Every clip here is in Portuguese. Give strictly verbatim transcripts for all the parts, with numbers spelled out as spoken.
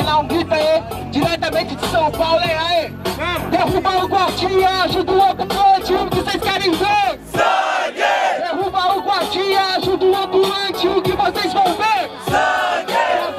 Nacional, grita aí, diretamente de São Paulo, hein, aí. Derruba o guardinha, ajuda o ambulante, o que vocês querem ver? Sangue! Derruba o guardinha, ajuda o ambulante, o que vocês vão ver? Sangue!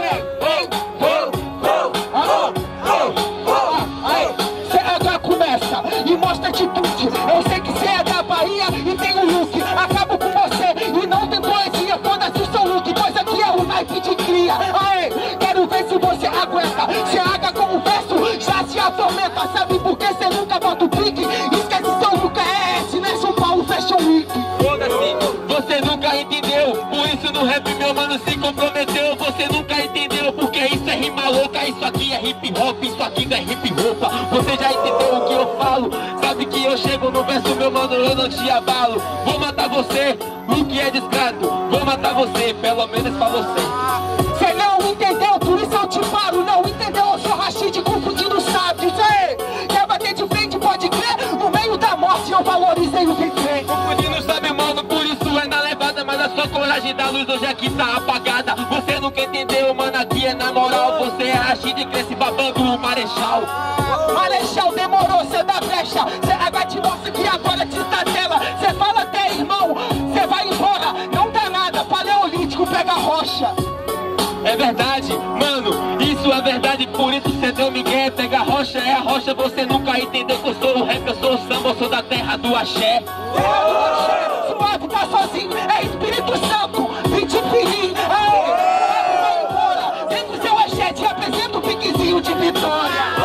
E mostra atitude, eu sei que cê é da Bahia e tem um look. Acabo com você e não tem poesia, foda-se o seu look, pois aqui é o naipe de cria. Aê, quero ver se você aguenta, cê aga com o verso, já se atormenta. Sabe por que cê nunca bota o pique? Esquece seu nunca é esse, né? São Paulo Fashion Week. Foda-se, você nunca entendeu, por isso no rap meu mano se comprometeu. Você nunca entendeu, porque isso é rima louca, isso aqui é hip hop, isso aqui não é hip hop. Você já entendeu o que eu falo? Sabe que eu chego no verso, meu mano, eu não te abalo. Vou matar você, o que é discreto. Vou matar você, pelo menos pra você. Cê não entendeu, por isso eu te paro. Não entendeu, eu sou Rashid confundindo sábios. Cê quer bater de frente, pode crer. No meio da morte eu valorizei o que crê. Confundindo sabe, mano, por isso é na levada. Mas a sua coragem da luz hoje aqui tá apagada. Você nunca entendeu, mano, aqui é na moral. Você é Rashid, cresce babando o Marechal. Marechal demorou, cê dá brecha. Cê H te mostra que agora te está tela. Cê fala até irmão, cê vai embora. Não dá nada, paleolítico pega rocha. É verdade, mano, isso é verdade. Por isso cê deu migué, pega a rocha, é a rocha. Você nunca entendeu que eu sou o rap, eu sou o samba, eu sou da terra do axé. Terra do axé, suave tá sozinho, é Espírito Santo, vinte pirim. Aê, vai embora, vem com seu axé, te apresento o piquezinho de vitória.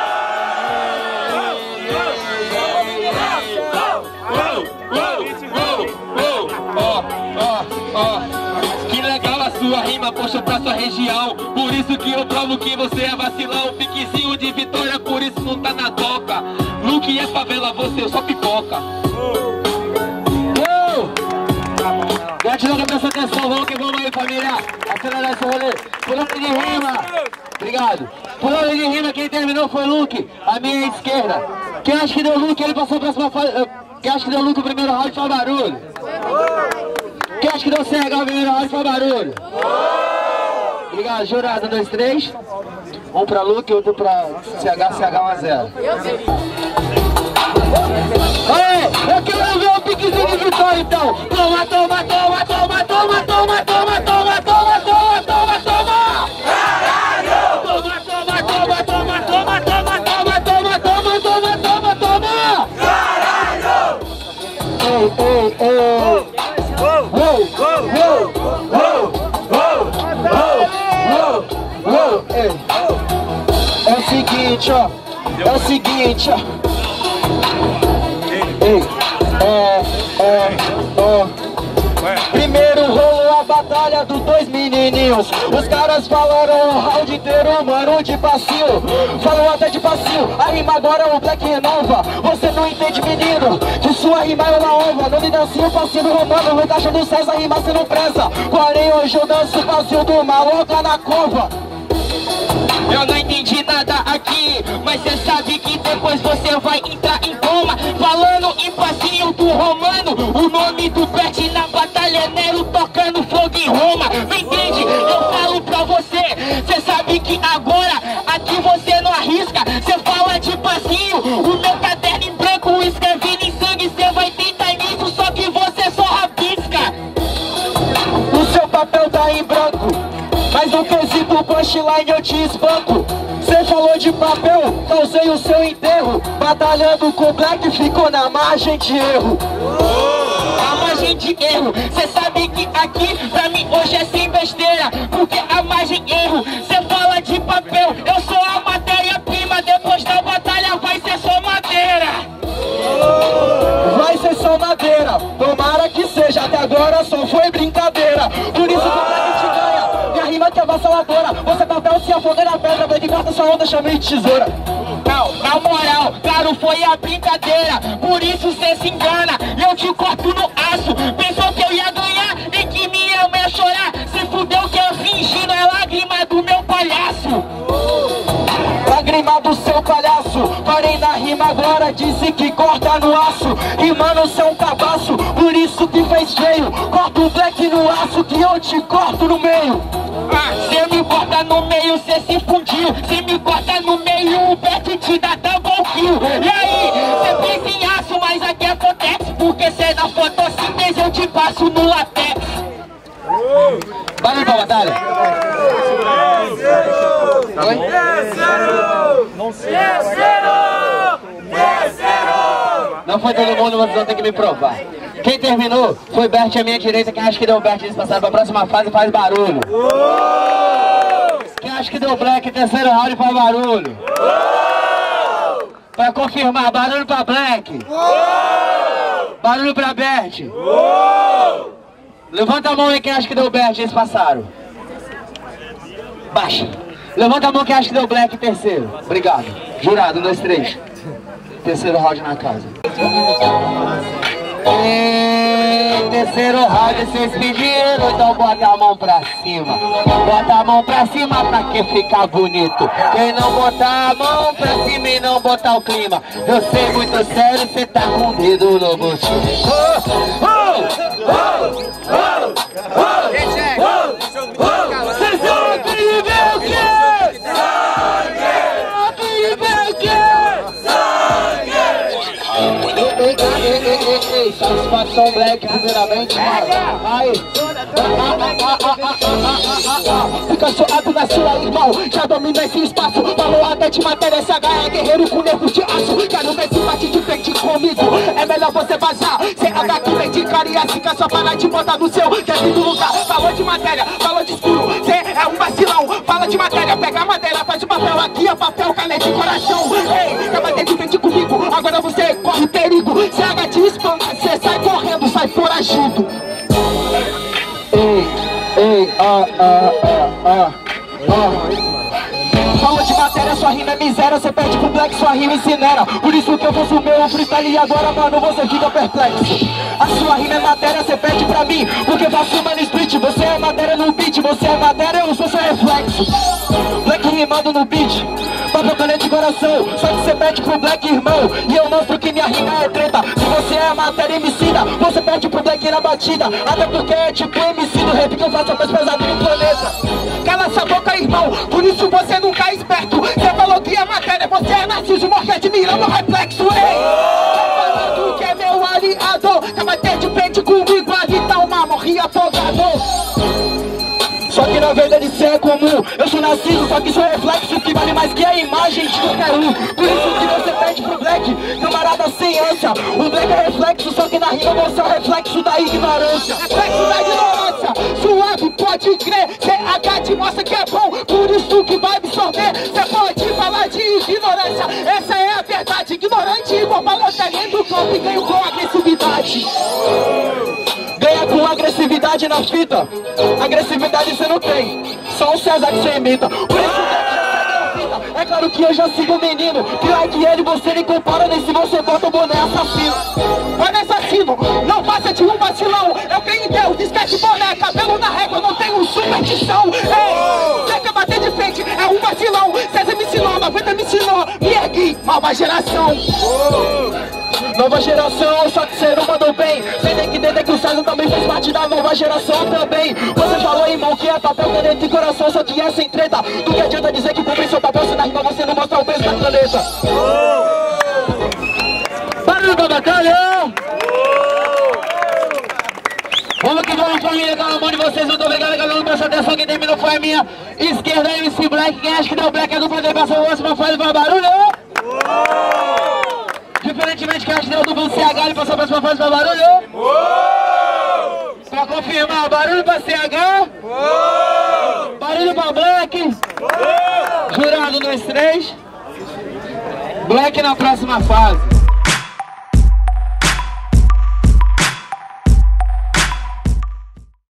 Que legal a sua rima, poxa, pra sua região. Por isso que eu provo que você é vacilão. Piquezinho de vitória, por isso não tá na toca. Luke é favela, você só pipoca. Gratidão que presta atenção, vamos que vamos aí, família. Acelerar esse rolê. Pulando de rima. Obrigado. Pulando de rima, quem terminou foi o Luke, a minha esquerda. Quem acha que deu Luke, ele passou a próxima fase. Quem acha que deu Luke o primeiro round, faz barulho. Quem acha que deu C H o primeiro round, faz barulho. Obrigado, jurado, um, dois, três. Um pra Luke, outro pra C H, C H um a zero. Aê, eu quero ver o piquezinho de vitória então. Toma, toma, toma, toma, toma, toma, toma, toma, toma, toma, toma, toma. Caralho! Toma, toma, toma, toma, toma, toma, toma, toma, toma, toma, toma, toma. Caralho! Ei, ei, ei. Uou, uou, uou, uou, uou, uou, uou, ei. É o seguinte, ó. É o seguinte, ó. Ei, é, é, é. Primeiro rolou a batalha dos dois menininhos. Os caras falaram o round inteiro, mano, de passinho. Falou até de passinho, a rima agora é o Black renova. Você não entende, menino, que sua rima é uma ova. Não me dancinho o passinho do Romano, no caixa do César, rima você não preza. Porém hoje eu danço o passinho do Maloca na cova. Eu não entendi nada aqui, mas cê sabe que depois você vai entrar em coma. Falando em passinho do Romano, o nome do Bert na batalha é Nero tocando fogo em Roma. Não entende? Eu falo pra você, cê sabe que agora aqui você não arrisca. Cê fala de passinho, o meu caderno em branco escrevendo em sangue. Cê vai tentar nisso, só que você só rabisca. O seu papel tá em branco, mas no quesito punchline eu te espanco. Cê falou de papel, causei o seu enterro. Batalhando com o Black, ficou na margem de erro. A margem de erro, cê sabe que aqui pra mim hoje é sem besteira. Porque a margem erro, cê fala de papel, eu sou a matéria-prima. Depois da batalha vai ser só madeira. Vai ser só madeira, tomara que seja. Até agora só foi brincadeira. Por isso que o Black te ganha. Minha rima que é avassaladora. Você papel se afoga na pedra, Black corta sua onda, chamei de tesoura. Não, na moral, claro, foi a brincadeira. Por isso cê se engana, eu te corto no aço. Pensou que eu ia ganhar e que me ama ia chorar. Se fudeu que eu fingindo é lágrima do meu palhaço. Lágrima do seu palhaço, parei Porém na rima agora disse que corta no aço. E mano, cê é um cabaço, por isso que fez feio. Corta o black no aço que eu te corto no meio. Ah, cê me corta no meio, cê se fundiu. Cê me corta no meio, o Beck te dá double kill. E aí, cê pensa em aço, mas aqui é Fotex. Porque cê na fotossíntese eu te passo no latex. Barulho pra batalha. Oi? Não sei. Terceiro! Terceiro! Não foi todo mundo, vocês vão ter que me provar. Quem terminou foi Bert à minha direita. Quem acha que deu Bert, eles passaram pra próxima fase, faz barulho. Quem acha que deu Black, terceiro round, faz barulho. Pra confirmar, barulho pra Black. Barulho pra Bert. Levanta a mão aí quem acha que deu Bert, eles passaram. Baixa. Levanta a mão quem acha que deu Black, terceiro. Obrigado. Jurado, um, dois, três. Terceiro round na casa. E terceiro round vocês pediram, então bota a mão pra cima. Bota a mão pra cima pra que ficar bonito. Quem não botar a mão pra cima e não botar o clima, eu sei muito sério, cê tá com o dedo no bolso. Oh, oh, oh, oh, oh, vocês vão querer ver o quê? Sangue! Querer ver o quê? Sangue! Satisfação Black, primeiramente, mano. Aí. Fica suado na sua, irmão. Já domina esse espaço. Falou até de matéria, esse H é guerreiro com nervos de aço. Quero ver se bate de frente comigo. É melhor você vazar. C H que vem de cariática, só para de botar no seu devido lugar. Falou de matéria, falou de escuro. Cê é um vacilão. Fala de matéria, pega a madeira, faz o papel. Aqui é papel, caneta e coração. Ei, quer bater de frente comigo? Agora você corre perigo. C H te espanca, cê sai correndo, sai foragido. Ei, ei, ah, ah, ah, ah, ah. Fala de matéria, sua rima é miséria. Cê pede pro Black, sua rima incinera. Por isso que eu faço o meu freestyle e agora, mano, você fica perplexo. A sua rima é matéria, cê pede pra mim, porque faço mano split. Você é matéria no beat, você é matéria, eu sou seu reflexo. Black rimando no beat, papo caneta de coração. Só que cê pede pro Black, irmão, e eu mostro que minha rima é treta. Se você é matéria emicida, você pede pro Black na batida. Até porque é tipo M C do rap que eu faço mais pesado no planeta. Cala essa boca, irmão, por isso você nunca é esperto. Você falou que é matéria, você é narciso, morre admirando o reflexo. Ei, tá falando que é meu aliado, tá bater de frente comigo, ali tá uma morri afogado. Só que na verdade isso é comum. Eu sou narciso, só que sou reflexo que vale mais que a imagem de qualquer um. Por isso que você pede pro Black, camarada sem ânsia. O Black é reflexo, só que na rima você é o reflexo da ignorância. Reflexo da ignorância, suave, pode crer. C H te mostra que é bom, por isso que vai absorver. Você pode falar de ignorância, essa é a verdade. Ignorante igual balanceamento do campo e ganho com agressividade. Ganha com agressividade na fita. Agressividade você não tem, só um César que você imita. Por isso que já segue a fita. É claro que eu já sigo o menino. Pior que ele, você nem compara, nem se você bota o boné assassino. Boné assassino, não passa de um vacilão. Eu creio em Deus, esquece boné, cabelo na régua, não tenho superstição. Ei, você quer bater de frente, é um vacilão. César me ensinou, noventa me ensinou, me ergui, nova geração. Nova geração, só que cê não mandou bem. Cê tem que entender que o César também faz parte da nova geração também. Você falou, irmão, que é papel, caneta e coração, só que é sem treta. Do que adianta dizer que cumpre seu papel se na rima você não mostra o peso da caneta. Barulho da batalha! Vamos que vamos, família, tá na mão de vocês. Muito obrigado, galera, presta atenção. Quem terminou foi a minha esquerda, M C Black. Quem acha que deu Black é dupla de passa o próximo, faz barulho! Diferentemente que a gente deu duplo C H, ele passou pra próxima fase pra barulho. Uou! Pra confirmar, barulho pra C H. Uou! Barulho pra Black. Uou! Jurado, dois, três. Black na próxima fase.